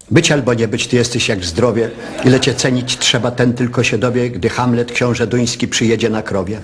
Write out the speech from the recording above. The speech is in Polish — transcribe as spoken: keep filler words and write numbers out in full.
Być albo nie być, ty jesteś jak zdrowie. Ile cię cenić trzeba, ten tylko się dowie, gdy Hamlet, książę duński, przyjedzie na krowie.